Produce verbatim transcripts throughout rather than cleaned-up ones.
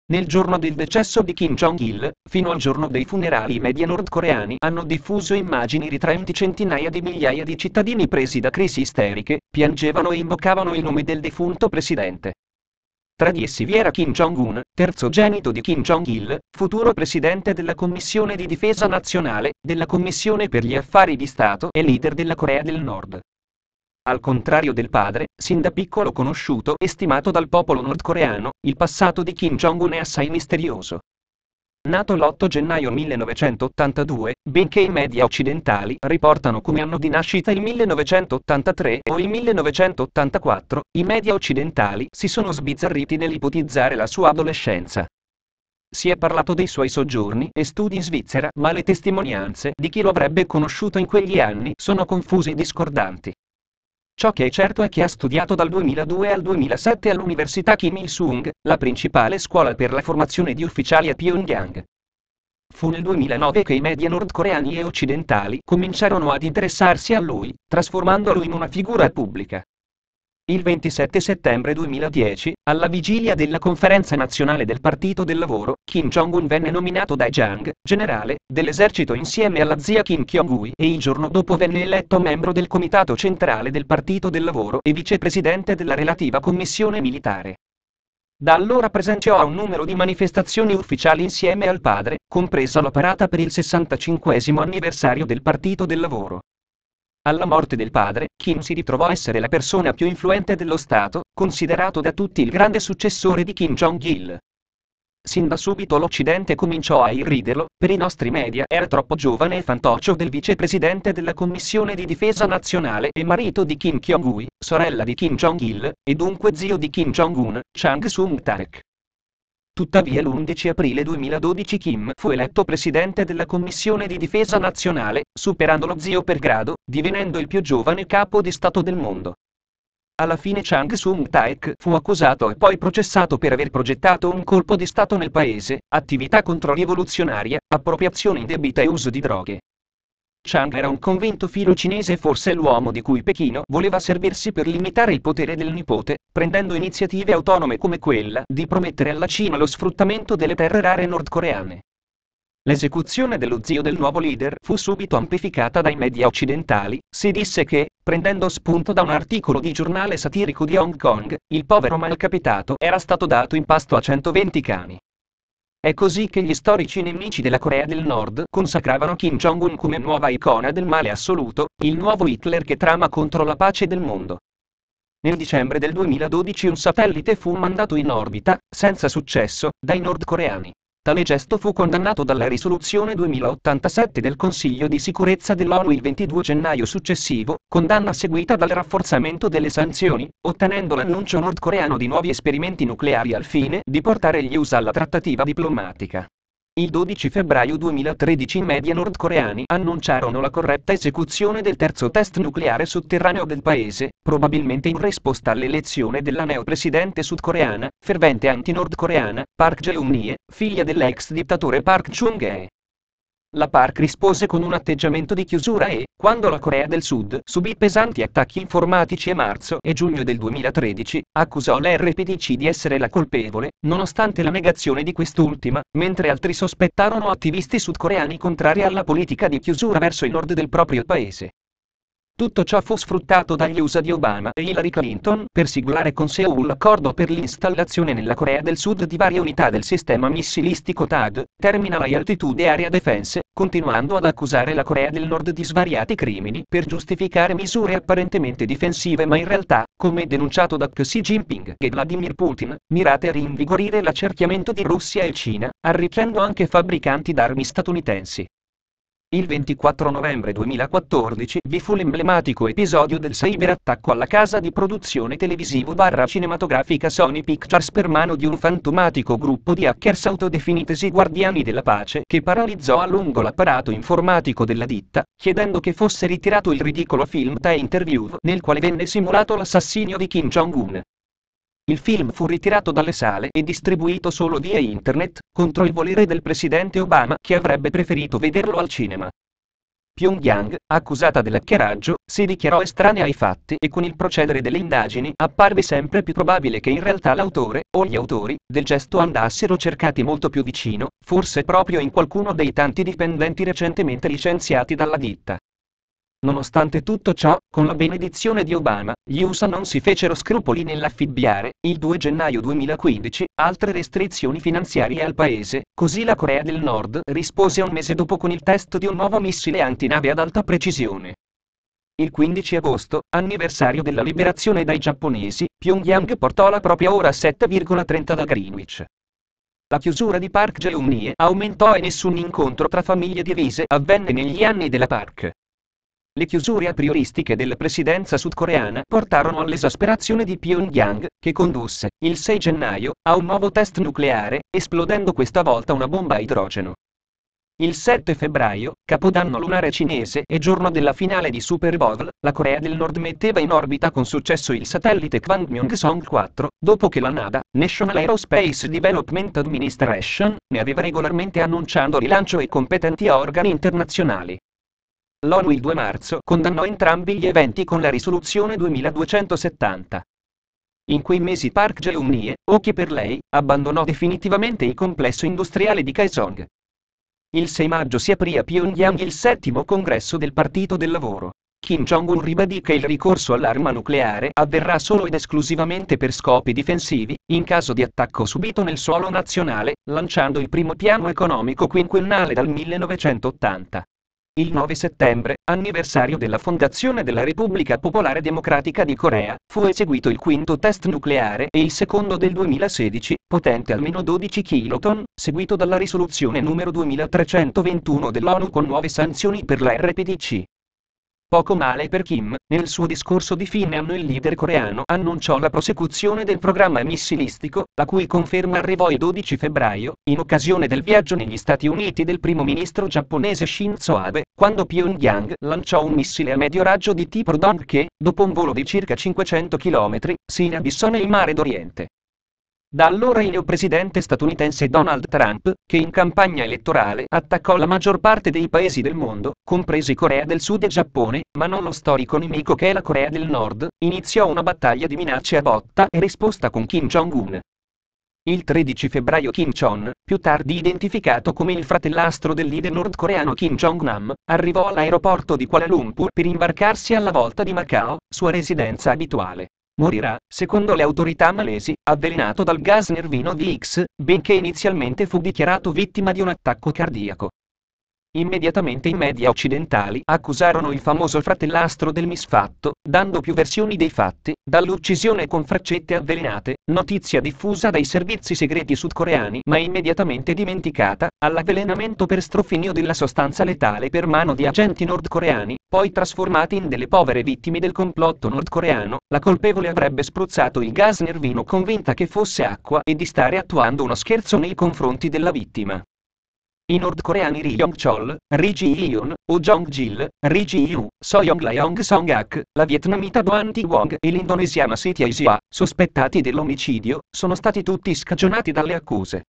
Nel giorno del decesso di Kim Jong-il, fino al giorno dei funerali i media nordcoreani hanno diffuso immagini ritraenti centinaia di migliaia di cittadini presi da crisi isteriche, piangevano e invocavano il nome del defunto presidente. Tra di essi vi era Kim Jong-un, terzogenito di Kim Jong-il, futuro presidente della Commissione di Difesa Nazionale, della Commissione per gli Affari di Stato e leader della Corea del Nord. Al contrario del padre, sin da piccolo conosciuto e stimato dal popolo nordcoreano, il passato di Kim Jong-un è assai misterioso. Nato l'otto gennaio millenovecentottantadue, benché i media occidentali riportano come anno di nascita il millenovecentottantatré o il millenovecentottantaquattro, i media occidentali si sono sbizzarriti nell'ipotizzare la sua adolescenza. Si è parlato dei suoi soggiorni e studi in Svizzera, ma le testimonianze di chi lo avrebbe conosciuto in quegli anni sono confuse e discordanti. Ciò che è certo è che ha studiato dal duemiladue al duemilasette all'Università Kim Il-sung, la principale scuola per la formazione di ufficiali a Pyongyang. Fu nel duemilanove che i media nordcoreani e occidentali cominciarono ad interessarsi a lui, trasformandolo in una figura pubblica. Il ventisette settembre duemiladieci, alla vigilia della conferenza nazionale del Partito del Lavoro, Kim Jong-un venne nominato da Jang, generale dell'esercito insieme alla zia Kim Kyong-ui e il giorno dopo venne eletto membro del comitato centrale del Partito del Lavoro e vicepresidente della relativa commissione militare. Da allora presenziò a un numero di manifestazioni ufficiali insieme al padre, compresa la parata per il sessantacinquesimo anniversario del Partito del Lavoro. Alla morte del padre, Kim si ritrovò a essere la persona più influente dello Stato, considerato da tutti il grande successore di Kim Jong-il. Sin da subito l'Occidente cominciò a irriderlo, per i nostri media era troppo giovane e fantoccio del vicepresidente della Commissione di Difesa Nazionale e marito di Kim Kyong-ui, sorella di Kim Jong-il, e dunque zio di Kim Jong-un, Chang Sung-taek. Tuttavia l'undici aprile duemiladodici Kim fu eletto presidente della Commissione di Difesa Nazionale, superando lo zio per grado, divenendo il più giovane capo di Stato del mondo. Alla fine Chang Sung-taek fu accusato e poi processato per aver progettato un colpo di Stato nel paese, attività controrivoluzionaria, appropriazione indebita e uso di droghe. Chang era un convinto filo cinese e forse l'uomo di cui Pechino voleva servirsi per limitare il potere del nipote, prendendo iniziative autonome come quella di promettere alla Cina lo sfruttamento delle terre rare nordcoreane. L'esecuzione dello zio del nuovo leader fu subito amplificata dai media occidentali. Si disse che, prendendo spunto da un articolo di giornale satirico di Hong Kong, il povero malcapitato era stato dato in pasto a centoventi cani. È così che gli storici nemici della Corea del Nord consacravano Kim Jong-un come nuova icona del male assoluto, il nuovo Hitler che trama contro la pace del mondo. Nel dicembre del duemiladodici un satellite fu mandato in orbita, senza successo, dai nordcoreani. Tale gesto fu condannato dalla risoluzione duemilaottantasette del Consiglio di sicurezza dell'ONU il ventidue gennaio successivo, condanna seguita dal rafforzamento delle sanzioni, ottenendo l'annuncio nordcoreano di nuovi esperimenti nucleari al fine di portare gli U S alla trattativa diplomatica. Il dodici febbraio duemilatredici i media nordcoreani annunciarono la corretta esecuzione del terzo test nucleare sotterraneo del paese, probabilmente in risposta all'elezione della neopresidente sudcoreana, fervente anti-nordcoreana, Park Geun-hye, figlia dell'ex dittatore Park Chung-hee. La Park rispose con un atteggiamento di chiusura e, quando la Corea del Sud subì pesanti attacchi informatici a marzo e giugno del duemilatredici, accusò l'R P D C di essere la colpevole, nonostante la negazione di quest'ultima, mentre altri sospettarono attivisti sudcoreani contrari alla politica di chiusura verso il nord del proprio paese. Tutto ciò fu sfruttato dagli U S A di Obama e Hillary Clinton per siglare con Seoul l'accordo per l'installazione nella Corea del Sud di varie unità del sistema missilistico T A D, Terminal High Altitude Area Defense, continuando ad accusare la Corea del Nord di svariati crimini per giustificare misure apparentemente difensive ma in realtà, come denunciato da Xi Jinping e Vladimir Putin, mirate a rinvigorire l'accerchiamento di Russia e Cina, arricchendo anche fabbricanti d'armi statunitensi. Il ventiquattro novembre duemilaquattordici vi fu l'emblematico episodio del cyberattacco alla casa di produzione televisivo barra cinematografica Sony Pictures per mano di un fantomatico gruppo di hackers autodefinitesi guardiani della pace che paralizzò a lungo l'apparato informatico della ditta, chiedendo che fosse ritirato il ridicolo film The Interview nel quale venne simulato l'assassinio di Kim Jong-un. Il film fu ritirato dalle sale e distribuito solo via internet, contro il volere del presidente Obama che avrebbe preferito vederlo al cinema. Pyongyang, accusata dell'hackeraggio, si dichiarò estranea ai fatti e con il procedere delle indagini apparve sempre più probabile che in realtà l'autore, o gli autori, del gesto andassero cercati molto più vicino, forse proprio in qualcuno dei tanti dipendenti recentemente licenziati dalla ditta. Nonostante tutto ciò, con la benedizione di Obama, gli U S A non si fecero scrupoli nell'affibbiare, il due gennaio duemilaquindici, altre restrizioni finanziarie al paese, così la Corea del Nord rispose un mese dopo con il test di un nuovo missile antinave ad alta precisione. Il quindici agosto, anniversario della liberazione dai giapponesi, Pyongyang portò la propria ora a sette virgola trenta da Greenwich. La chiusura di Park Geun-hye aumentò e nessun incontro tra famiglie divise avvenne negli anni della Park. Le chiusure aprioristiche della presidenza sudcoreana portarono all'esasperazione di Pyongyang, che condusse, il sei gennaio, a un nuovo test nucleare, esplodendo questa volta una bomba a idrogeno. Il sette febbraio, capodanno lunare cinese e giorno della finale di Super Bowl, la Corea del Nord metteva in orbita con successo il satellite Kwangmyong-song quattro, dopo che la NADA, National Aerospace Development Administration, ne aveva regolarmente annunciato rilancio ai competenti organi internazionali. L'ONU il due marzo condannò entrambi gli eventi con la risoluzione duemiladuecentosettanta. In quei mesi Park Geun-hye, o chi per lei, abbandonò definitivamente il complesso industriale di Kaesong. Il sei maggio si aprì a Pyongyang il settimo congresso del Partito del Lavoro. Kim Jong-un ribadì che il ricorso all'arma nucleare avverrà solo ed esclusivamente per scopi difensivi, in caso di attacco subito nel suolo nazionale, lanciando il primo piano economico quinquennale dal millenovecentottanta. Il nove settembre, anniversario della fondazione della Repubblica Popolare Democratica di Corea, fu eseguito il quinto test nucleare e il secondo del duemilasedici, potente almeno dodici kiloton, seguito dalla risoluzione numero duemilatrecentoventuno dell'ONU con nuove sanzioni per la R P D C. Poco male per Kim, nel suo discorso di fine anno il leader coreano annunciò la prosecuzione del programma missilistico, la cui conferma arrivò il dodici febbraio, in occasione del viaggio negli Stati Uniti del primo ministro giapponese Shinzo Abe, quando Pyongyang lanciò un missile a medio raggio di tipo Rodong che, dopo un volo di circa cinquecento chilometri, si inabissò nel mare d'Oriente. Da allora il neopresidente statunitense Donald Trump, che in campagna elettorale attaccò la maggior parte dei paesi del mondo, compresi Corea del Sud e Giappone, ma non lo storico nemico che è la Corea del Nord, iniziò una battaglia di minacce a botta e risposta con Kim Jong-un. Il tredici febbraio Kim Jong, più tardi identificato come il fratellastro del leader nordcoreano Kim Jong-nam, arrivò all'aeroporto di Kuala Lumpur per imbarcarsi alla volta di Macao, sua residenza abituale. Morirà, secondo le autorità malesi, avvelenato dal gas nervino D X, benché inizialmente fu dichiarato vittima di un attacco cardiaco. Immediatamente i media occidentali accusarono il famoso fratellastro del misfatto, dando più versioni dei fatti, dall'uccisione con freccette avvelenate, notizia diffusa dai servizi segreti sudcoreani ma immediatamente dimenticata, all'avvelenamento per strofinio della sostanza letale per mano di agenti nordcoreani, poi trasformati in delle povere vittime del complotto nordcoreano. La colpevole avrebbe spruzzato il gas nervino convinta che fosse acqua e di stare attuando uno scherzo nei confronti della vittima. I nordcoreani Ri Yong-chol, Ri Ji-hyun, Oh Jong-gil, Ri Ji-yu, Soyoung-laeong Song-hak, la vietnamita Doan Thi-wong e l'indonesiana Siti Aisia, sospettati dell'omicidio, sono stati tutti scagionati dalle accuse.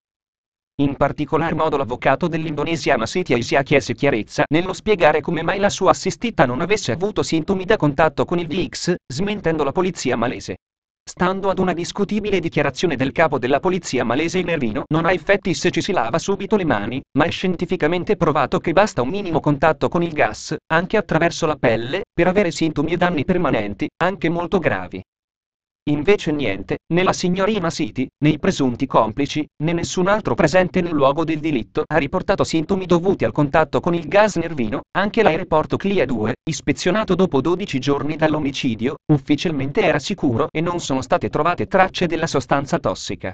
In particolar modo l'avvocato dell'indonesiana Siti Aisia chiese chiarezza nello spiegare come mai la sua assistita non avesse avuto sintomi da contatto con il D X, smentendo la polizia malese. Stando ad una discutibile dichiarazione del capo della polizia malese, il nervino non ha effetti se ci si lava subito le mani, ma è scientificamente provato che basta un minimo contatto con il gas, anche attraverso la pelle, per avere sintomi e danni permanenti, anche molto gravi. Invece niente, né la signorina Siti, né i presunti complici, né nessun altro presente nel luogo del delitto ha riportato sintomi dovuti al contatto con il gas nervino. Anche l'aeroporto Clia due, ispezionato dopo dodici giorni dall'omicidio, ufficialmente era sicuro e non sono state trovate tracce della sostanza tossica.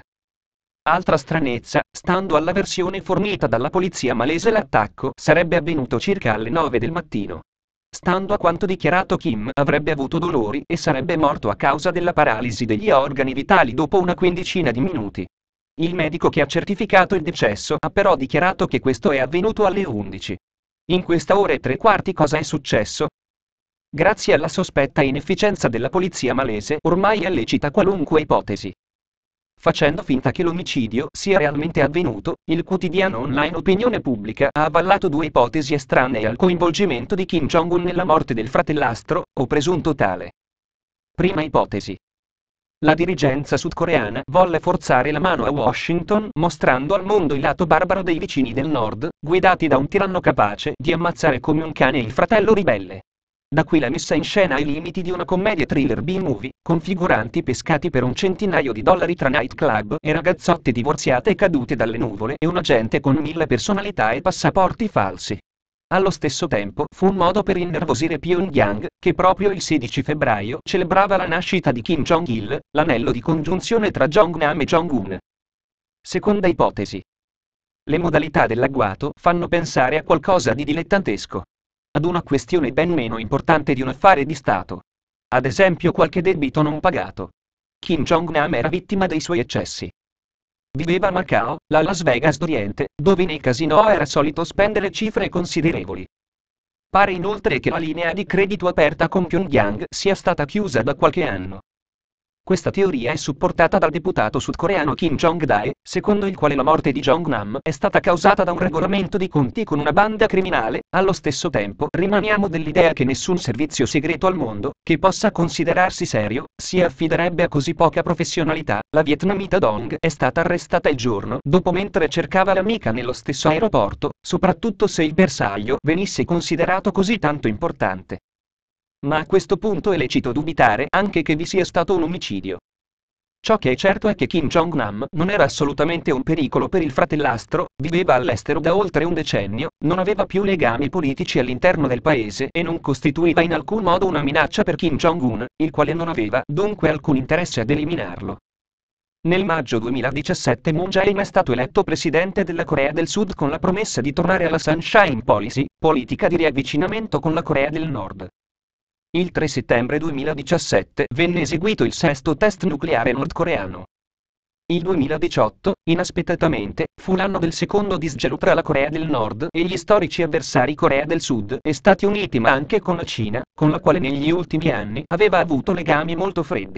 Altra stranezza, stando alla versione fornita dalla polizia malese, l'attacco sarebbe avvenuto circa alle nove del mattino. Stando a quanto dichiarato, Kim avrebbe avuto dolori e sarebbe morto a causa della paralisi degli organi vitali dopo una quindicina di minuti. Il medico che ha certificato il decesso ha però dichiarato che questo è avvenuto alle undici. In questa ora e tre quarti cosa è successo? Grazie alla sospetta inefficienza della polizia malese, ormai è lecita qualunque ipotesi. Facendo finta che l'omicidio sia realmente avvenuto, il quotidiano online Opinione Pubblica ha avallato due ipotesi estranee al coinvolgimento di Kim Jong-un nella morte del fratellastro, o presunto tale. Prima ipotesi. La dirigenza sudcoreana volle forzare la mano a Washington mostrando al mondo il lato barbaro dei vicini del nord, guidati da un tiranno capace di ammazzare come un cane il fratello ribelle. Da qui la messa in scena ai limiti di una commedia thriller B-movie, con figuranti pescati per un centinaio di dollari tra nightclub e ragazzotte divorziate e cadute dalle nuvole e un agente con mille personalità e passaporti falsi. Allo stesso tempo fu un modo per innervosire Pyongyang, che proprio il sedici febbraio celebrava la nascita di Kim Jong-il, l'anello di congiunzione tra Jong-nam e Jong-un. Seconda ipotesi. Le modalità dell'agguato fanno pensare a qualcosa di dilettantesco. Ad una questione ben meno importante di un affare di Stato. Ad esempio qualche debito non pagato. Kim Jong-nam era vittima dei suoi eccessi. Viveva a Macao, la Las Vegas d'Oriente, dove nei casinò era solito spendere cifre considerevoli. Pare inoltre che la linea di credito aperta con Pyongyang sia stata chiusa da qualche anno. Questa teoria è supportata dal deputato sudcoreano Kim Jong-dae, secondo il quale la morte di Jong-nam è stata causata da un regolamento di conti con una banda criminale. Allo stesso tempo rimaniamo dell'idea che nessun servizio segreto al mondo, che possa considerarsi serio, si affiderebbe a così poca professionalità. La vietnamita Dong è stata arrestata il giorno dopo mentre cercava l'amica nello stesso aeroporto, soprattutto se il bersaglio venisse considerato così tanto importante. Ma a questo punto è lecito dubitare anche che vi sia stato un omicidio. Ciò che è certo è che Kim Jong-nam non era assolutamente un pericolo per il fratellastro, viveva all'estero da oltre un decennio, non aveva più legami politici all'interno del paese e non costituiva in alcun modo una minaccia per Kim Jong-un, il quale non aveva dunque alcun interesse ad eliminarlo. Nel maggio duemiladiciassette Moon Jae-in è stato eletto presidente della Corea del Sud con la promessa di tornare alla Sunshine Policy, politica di riavvicinamento con la Corea del Nord. Il tre settembre duemiladiciassette venne eseguito il sesto test nucleare nordcoreano. Il duemiladiciotto, inaspettatamente, fu l'anno del secondo disgelo tra la Corea del Nord e gli storici avversari Corea del Sud e Stati Uniti, ma anche con la Cina, con la quale negli ultimi anni aveva avuto legami molto freddi.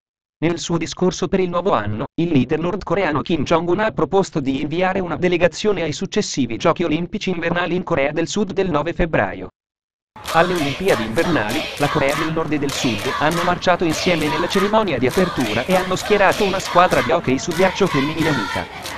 Nel suo discorso per il nuovo anno, il leader nordcoreano Kim Jong-un ha proposto di inviare una delegazione ai successivi Giochi Olimpici invernali in Corea del Sud del nove febbraio. Alle Olimpiadi invernali, la Corea del Nord e del Sud hanno marciato insieme nella cerimonia di apertura e hanno schierato una squadra di hockey su ghiaccio femminile amica.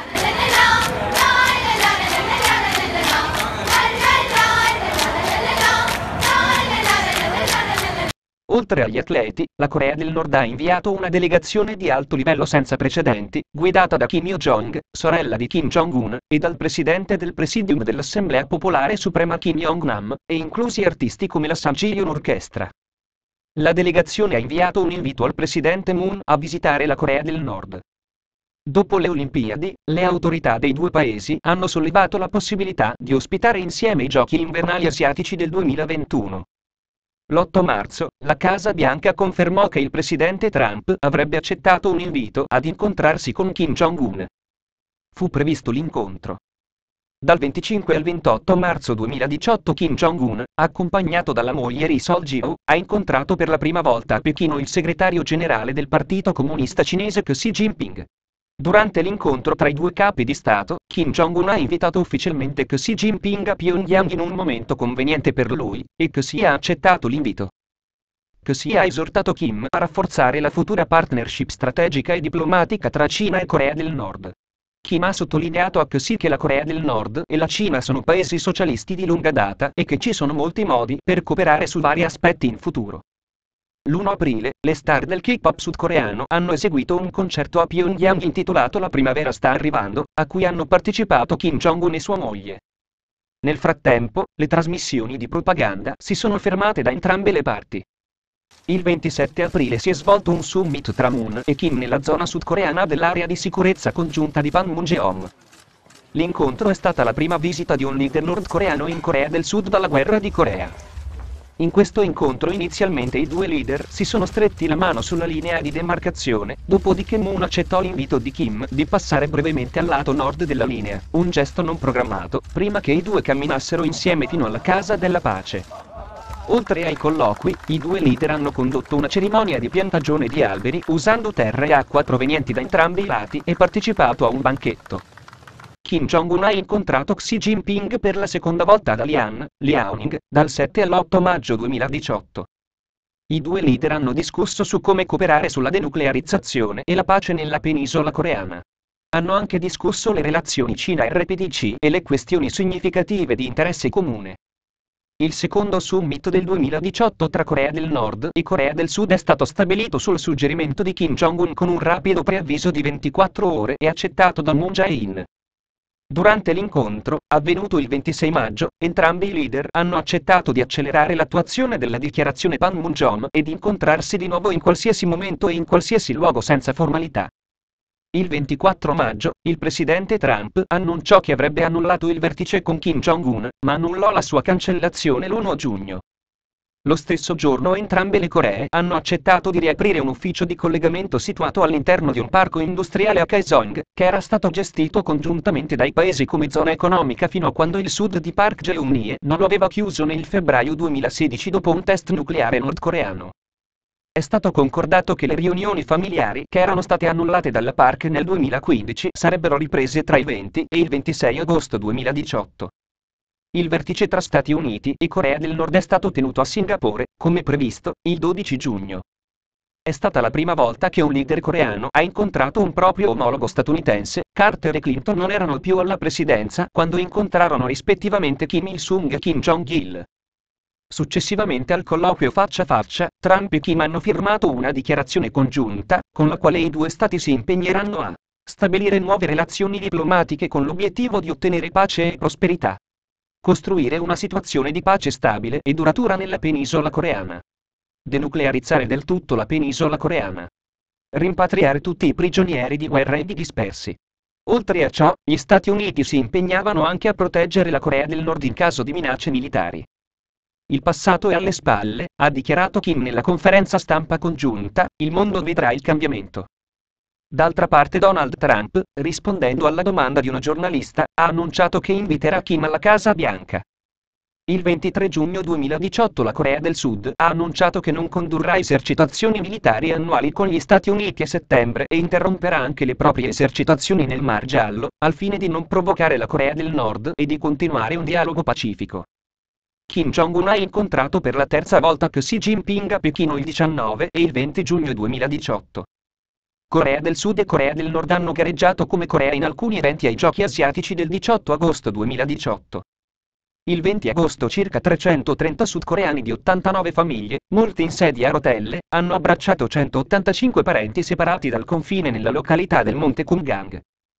Oltre agli atleti, la Corea del Nord ha inviato una delegazione di alto livello senza precedenti, guidata da Kim Yo-jong, sorella di Kim Jong-un, e dal presidente del Presidium dell'Assemblea Popolare Suprema Kim Yong-nam, e inclusi artisti come la Samjiyon Orchestra. La delegazione ha inviato un invito al presidente Moon a visitare la Corea del Nord. Dopo le Olimpiadi, le autorità dei due paesi hanno sollevato la possibilità di ospitare insieme i Giochi invernali asiatici del duemilaventuno. L'otto marzo, la Casa Bianca confermò che il presidente Trump avrebbe accettato un invito ad incontrarsi con Kim Jong-un. Fu previsto l'incontro. Dal venticinque al ventotto marzo duemiladiciotto Kim Jong-un, accompagnato dalla moglie Ri Sol-gyo, ha incontrato per la prima volta a Pechino il segretario generale del Partito Comunista Cinese Xi Jinping. Durante l'incontro tra i due capi di Stato, Kim Jong-un ha invitato ufficialmente Xi Jinping a Pyongyang in un momento conveniente per lui, e Xi ha accettato l'invito. Xi ha esortato Kim a rafforzare la futura partnership strategica e diplomatica tra Cina e Corea del Nord. Kim ha sottolineato a Xi che la Corea del Nord e la Cina sono paesi socialisti di lunga data e che ci sono molti modi per cooperare su vari aspetti in futuro. L'primo aprile, le star del K-pop sudcoreano hanno eseguito un concerto a Pyongyang intitolato La primavera sta arrivando, a cui hanno partecipato Kim Jong-un e sua moglie. Nel frattempo, le trasmissioni di propaganda si sono fermate da entrambe le parti. Il ventisette aprile si è svolto un summit tra Moon e Kim nella zona sudcoreana dell'area di sicurezza congiunta di Panmunjeom. L'incontro è stata la prima visita di un leader nordcoreano in Corea del Sud dalla guerra di Corea. In questo incontro inizialmente i due leader si sono stretti la mano sulla linea di demarcazione, dopodiché Moon accettò l'invito di Kim di passare brevemente al lato nord della linea, un gesto non programmato, prima che i due camminassero insieme fino alla Casa della Pace. Oltre ai colloqui, i due leader hanno condotto una cerimonia di piantagione di alberi usando terra e acqua provenienti da entrambi i lati e partecipato a un banchetto. Kim Jong-un ha incontrato Xi Jinping per la seconda volta ad Dalian, Liaoning, dal sette all'otto maggio duemiladiciotto. I due leader hanno discusso su come cooperare sulla denuclearizzazione e la pace nella penisola coreana. Hanno anche discusso le relazioni Cina-R P D C e le questioni significative di interesse comune. Il secondo summit del duemiladiciotto tra Corea del Nord e Corea del Sud è stato stabilito sul suggerimento di Kim Jong-un con un rapido preavviso di ventiquattro ore e accettato da Moon Jae-in. Durante l'incontro, avvenuto il ventisei maggio, entrambi i leader hanno accettato di accelerare l'attuazione della dichiarazione Panmunjom e di incontrarsi di nuovo in qualsiasi momento e in qualsiasi luogo senza formalità. Il ventiquattro maggio, il presidente Trump annunciò che avrebbe annullato il vertice con Kim Jong-un, ma annullò la sua cancellazione l'primo giugno. Lo stesso giorno entrambe le Coree hanno accettato di riaprire un ufficio di collegamento situato all'interno di un parco industriale a Kaesong, che era stato gestito congiuntamente dai paesi come zona economica fino a quando il sud di Park Geun-hye non lo aveva chiuso nel febbraio duemilasedici dopo un test nucleare nordcoreano. È stato concordato che le riunioni familiari che erano state annullate dalla Park nel duemilaquindici sarebbero riprese tra il venti e il ventisei agosto duemiladiciotto. Il vertice tra Stati Uniti e Corea del Nord è stato tenuto a Singapore, come previsto, il dodici giugno. È stata la prima volta che un leader coreano ha incontrato un proprio omologo statunitense. Carter e Clinton non erano più alla presidenza quando incontrarono rispettivamente Kim Il-sung e Kim Jong-il. Successivamente al colloquio faccia a faccia, Trump e Kim hanno firmato una dichiarazione congiunta, con la quale i due stati si impegneranno a stabilire nuove relazioni diplomatiche con l'obiettivo di ottenere pace e prosperità. Costruire una situazione di pace stabile e duratura nella penisola coreana. Denuclearizzare del tutto la penisola coreana. Rimpatriare tutti i prigionieri di guerra e i dispersi. Oltre a ciò, gli Stati Uniti si impegnavano anche a proteggere la Corea del Nord in caso di minacce militari. Il passato è alle spalle, ha dichiarato Kim nella conferenza stampa congiunta, il mondo vedrà il cambiamento. D'altra parte Donald Trump, rispondendo alla domanda di una giornalista, ha annunciato che inviterà Kim alla Casa Bianca. Il ventitré giugno duemiladiciotto la Corea del Sud ha annunciato che non condurrà esercitazioni militari annuali con gli Stati Uniti a settembre e interromperà anche le proprie esercitazioni nel Mar Giallo, al fine di non provocare la Corea del Nord e di continuare un dialogo pacifico. Kim Jong-un ha incontrato per la terza volta Xi Jinping a Pechino il diciannove e il venti giugno duemiladiciotto. Corea del Sud e Corea del Nord hanno gareggiato come Corea in alcuni eventi ai Giochi Asiatici del diciotto agosto duemiladiciotto. Il venti agosto circa trecentotrenta sudcoreani di ottantanove famiglie, molti in sedia a rotelle, hanno abbracciato centottantacinque parenti separati dal confine nella località del Monte Kumgang.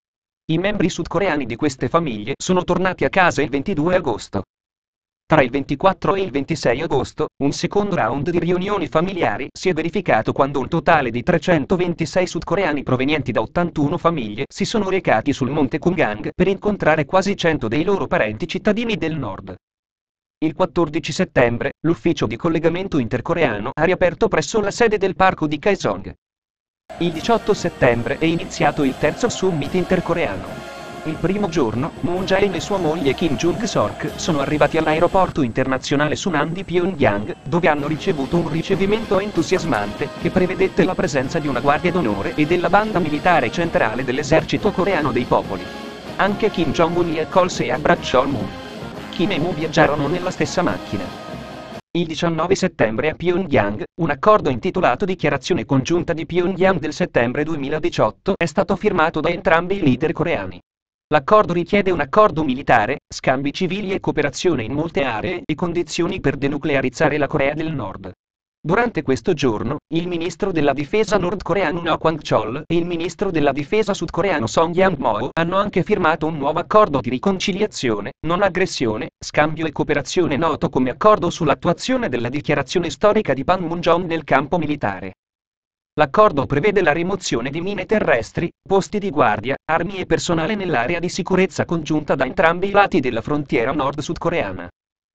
I membri sudcoreani di queste famiglie sono tornati a casa il ventidue agosto. Tra il ventiquattro e il ventisei agosto, un secondo round di riunioni familiari si è verificato quando un totale di trecentoventisei sudcoreani provenienti da ottantuno famiglie si sono recati sul Monte Kumgang per incontrare quasi cento dei loro parenti cittadini del nord. Il quattordici settembre, l'ufficio di collegamento intercoreano ha riaperto presso la sede del parco di Kaesong. Il diciotto settembre è iniziato il terzo summit intercoreano. Il primo giorno, Moon Jae-in e sua moglie Kim Jung-seok sono arrivati all'aeroporto internazionale Sunan di Pyongyang, dove hanno ricevuto un ricevimento entusiasmante, che prevedette la presenza di una guardia d'onore e della banda militare centrale dell'esercito coreano dei popoli. Anche Kim Jong-un li accolse e abbracciò Moon. Kim e Moon viaggiarono nella stessa macchina. Il diciannove settembre a Pyongyang, un accordo intitolato Dichiarazione congiunta di Pyongyang del settembre duemiladiciotto è stato firmato da entrambi i leader coreani. L'accordo richiede un accordo militare, scambi civili e cooperazione in molte aree e condizioni per denuclearizzare la Corea del Nord. Durante questo giorno, il ministro della difesa nordcoreano No Kwang-chol e il ministro della difesa sudcoreano Song Yang-mo hanno anche firmato un nuovo accordo di riconciliazione, non aggressione, scambio e cooperazione noto come Accordo sull'attuazione della dichiarazione storica di Panmunjom nel campo militare. L'accordo prevede la rimozione di mine terrestri, posti di guardia, armi e personale nell'area di sicurezza congiunta da entrambi i lati della frontiera nord-sudcoreana.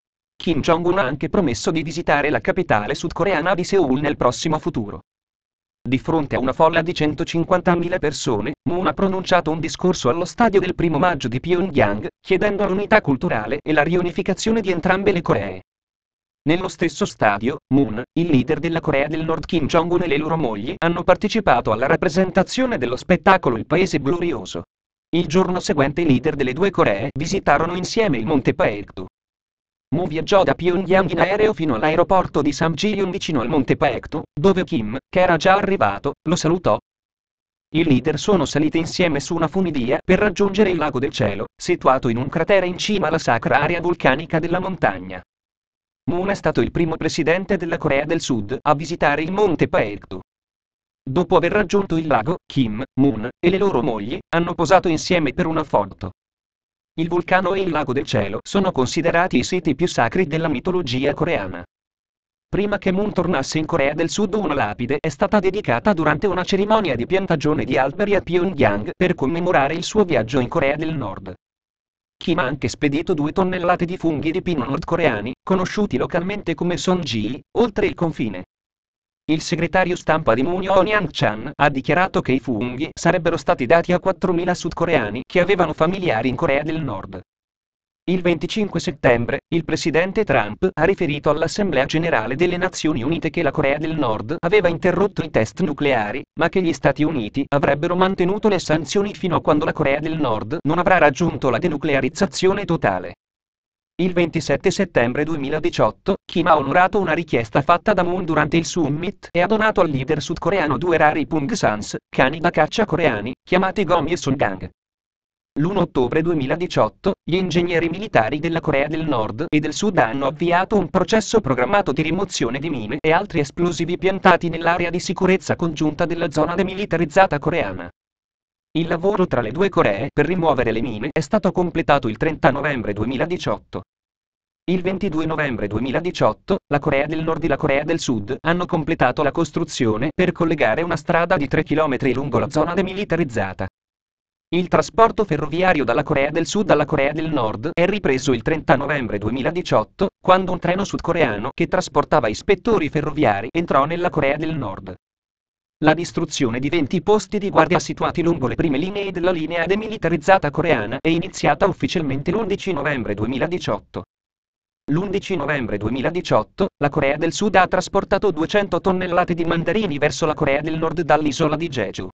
Kim Jong-un ha anche promesso di visitare la capitale sudcoreana di Seoul nel prossimo futuro. Di fronte a una folla di centocinquantamila persone, Moon ha pronunciato un discorso allo stadio del primo maggio di Pyongyang, chiedendo l'unità culturale e la riunificazione di entrambe le Coree. Nello stesso stadio, Moon, il leader della Corea del Nord Kim Jong-un e le loro mogli hanno partecipato alla rappresentazione dello spettacolo Il Paese Glorioso. Il giorno seguente i leader delle due Coree visitarono insieme il Monte Paektu. Moon viaggiò da Pyongyang in aereo fino all'aeroporto di Samjiyon vicino al Monte Paektu, dove Kim, che era già arrivato, lo salutò. I leader sono saliti insieme su una funivia per raggiungere il Lago del Cielo, situato in un cratere in cima alla sacra area vulcanica della montagna. Moon è stato il primo presidente della Corea del Sud a visitare il Monte Paektu. Dopo aver raggiunto il lago, Kim, Moon e le loro mogli hanno posato insieme per una foto. Il vulcano e il Lago del Cielo sono considerati i siti più sacri della mitologia coreana. Prima che Moon tornasse in Corea del Sud, una lapide è stata dedicata durante una cerimonia di piantagione di alberi a Pyongyang per commemorare il suo viaggio in Corea del Nord. Kim ha anche spedito due tonnellate di funghi di pino nordcoreani, conosciuti localmente come sonji, oltre il confine. Il segretario stampa di Moon Young-chan ha dichiarato che i funghi sarebbero stati dati a quattromila sudcoreani che avevano familiari in Corea del Nord. Il venticinque settembre, il presidente Trump ha riferito all'Assemblea Generale delle Nazioni Unite che la Corea del Nord aveva interrotto i test nucleari, ma che gli Stati Uniti avrebbero mantenuto le sanzioni fino a quando la Corea del Nord non avrà raggiunto la denuclearizzazione totale. Il ventisette settembre duemiladiciotto, Kim ha onorato una richiesta fatta da Moon durante il summit e ha donato al leader sudcoreano due rari Pungsans, cani da caccia coreani, chiamati Gomi e Songang. L'primo ottobre duemiladiciotto, gli ingegneri militari della Corea del Nord e del Sud hanno avviato un processo programmato di rimozione di mine e altri esplosivi piantati nell'area di sicurezza congiunta della zona demilitarizzata coreana. Il lavoro tra le due Coree per rimuovere le mine è stato completato il trenta novembre duemiladiciotto. Il ventidue novembre duemiladiciotto, la Corea del Nord e la Corea del Sud hanno completato la costruzione per collegare una strada di tre chilometri lungo la zona demilitarizzata. Il trasporto ferroviario dalla Corea del Sud alla Corea del Nord è ripreso il trenta novembre duemiladiciotto, quando un treno sudcoreano che trasportava ispettori ferroviari entrò nella Corea del Nord. La distruzione di venti posti di guardia situati lungo le prime linee della linea demilitarizzata coreana è iniziata ufficialmente l'undici novembre duemiladiciotto. L'undici novembre duemiladiciotto, la Corea del Sud ha trasportato duecento tonnellate di mandarini verso la Corea del Nord dall'isola di Jeju.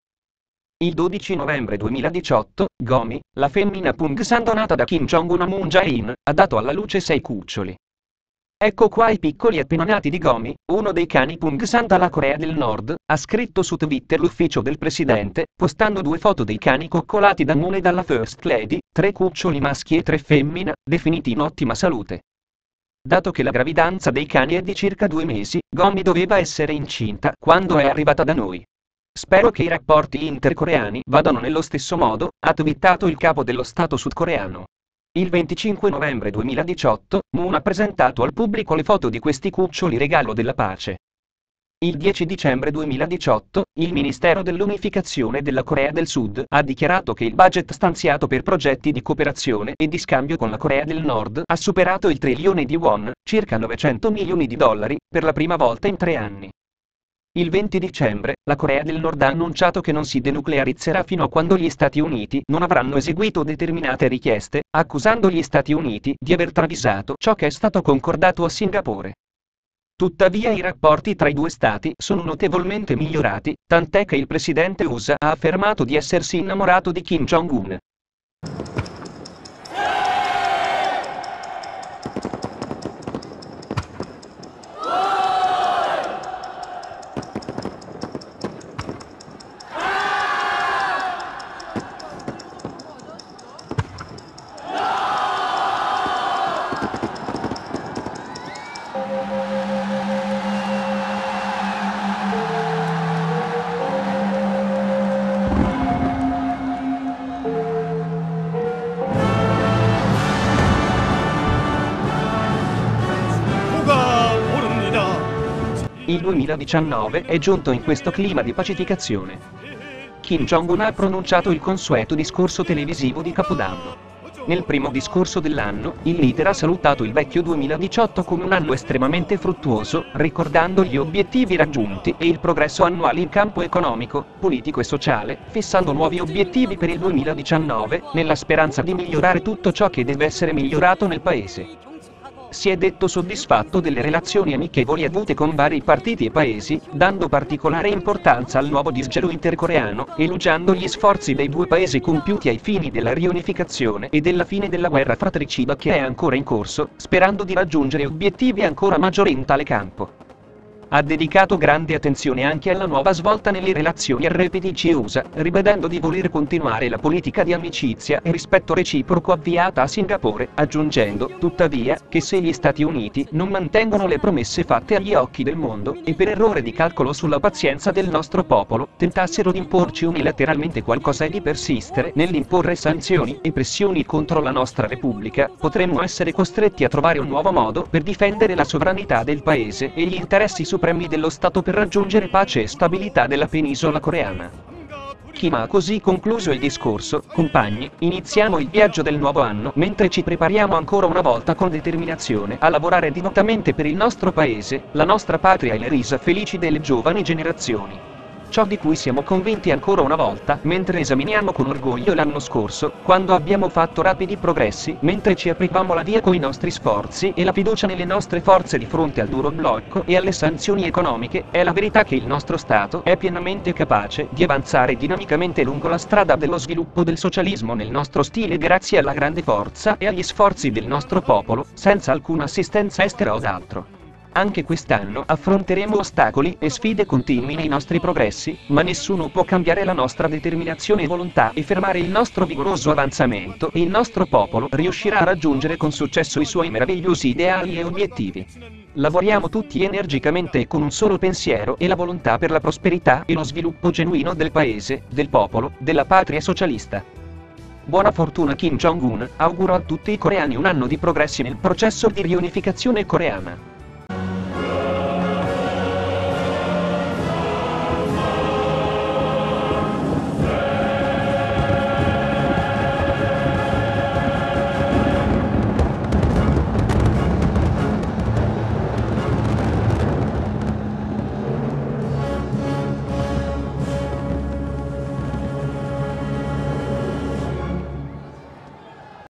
Il dodici novembre duemiladiciotto, Gomi, la femmina Pungsan donata da Kim Jong-un a Moon Jae-in, ha dato alla luce sei cuccioli. Ecco qua i piccoli appena nati di Gomi, uno dei cani Pungsan dalla Corea del Nord, ha scritto su Twitter l'ufficio del presidente, postando due foto dei cani coccolati da Moon e dalla First Lady, tre cuccioli maschi e tre femmine, definiti in ottima salute. Dato che la gravidanza dei cani è di circa due mesi, Gomi doveva essere incinta quando è arrivata da noi. Spero che i rapporti intercoreani vadano nello stesso modo, ha twittato il capo dello Stato sudcoreano. Il venticinque novembre duemiladiciotto, Moon ha presentato al pubblico le foto di questi cuccioli regalo della pace. Il dieci dicembre duemiladiciotto, il Ministero dell'Unificazione della Corea del Sud ha dichiarato che il budget stanziato per progetti di cooperazione e di scambio con la Corea del Nord ha superato il trilione di won, circa novecento milioni di dollari, per la prima volta in tre anni. Il venti dicembre, la Corea del Nord ha annunciato che non si denuclearizzerà fino a quando gli Stati Uniti non avranno eseguito determinate richieste, accusando gli Stati Uniti di aver travisato ciò che è stato concordato a Singapore. Tuttavia i rapporti tra i due stati sono notevolmente migliorati, tant'è che il presidente U S A ha affermato di essersi innamorato di Kim Jong-un. Il duemiladiciannove è giunto in questo clima di pacificazione. Kim Jong-un ha pronunciato il consueto discorso televisivo di Capodanno. Nel primo discorso dell'anno, il leader ha salutato il vecchio duemiladiciotto come un anno estremamente fruttuoso, ricordando gli obiettivi raggiunti e il progresso annuale in campo economico, politico e sociale, fissando nuovi obiettivi per il duemiladiciannove, nella speranza di migliorare tutto ciò che deve essere migliorato nel paese. si è detto soddisfatto delle relazioni amichevoli avute con vari partiti e paesi, dando particolare importanza al nuovo disgelo intercoreano, elogiando gli sforzi dei due paesi compiuti ai fini della riunificazione e della fine della guerra fratricida che è ancora in corso, sperando di raggiungere obiettivi ancora maggiori in tale campo. Ha dedicato grande attenzione anche alla nuova svolta nelle relazioni R P D C-U S A, ribadendo di voler continuare la politica di amicizia e rispetto reciproco avviata a Singapore, aggiungendo, tuttavia, che se gli Stati Uniti non mantengono le promesse fatte agli occhi del mondo, e per errore di calcolo sulla pazienza del nostro popolo, tentassero di imporci unilateralmente qualcosa e di persistere nell'imporre sanzioni e pressioni contro la nostra Repubblica, potremmo essere costretti a trovare un nuovo modo per difendere la sovranità del paese e gli interessi supremi dello Stato per raggiungere pace e stabilità della penisola coreana. Kim ha così concluso il discorso: compagni, iniziamo il viaggio del nuovo anno mentre ci prepariamo ancora una volta con determinazione a lavorare devotamente per il nostro paese, la nostra patria e le risa felici delle giovani generazioni. Ciò di cui siamo convinti ancora una volta, mentre esaminiamo con orgoglio l'anno scorso, quando abbiamo fatto rapidi progressi, mentre ci aprivamo la via coi nostri sforzi e la fiducia nelle nostre forze di fronte al duro blocco e alle sanzioni economiche, è la verità che il nostro Stato è pienamente capace di avanzare dinamicamente lungo la strada dello sviluppo del socialismo nel nostro stile grazie alla grande forza e agli sforzi del nostro popolo, senza alcuna assistenza estera o d'altro. Anche quest'anno affronteremo ostacoli e sfide continui nei nostri progressi, ma nessuno può cambiare la nostra determinazione e volontà e fermare il nostro vigoroso avanzamento e il nostro popolo riuscirà a raggiungere con successo i suoi meravigliosi ideali e obiettivi. Lavoriamo tutti energicamente e con un solo pensiero e la volontà per la prosperità e lo sviluppo genuino del paese, del popolo, della patria socialista. Buona fortuna Kim Jong-un, auguro a tutti i coreani un anno di progressi nel processo di riunificazione coreana.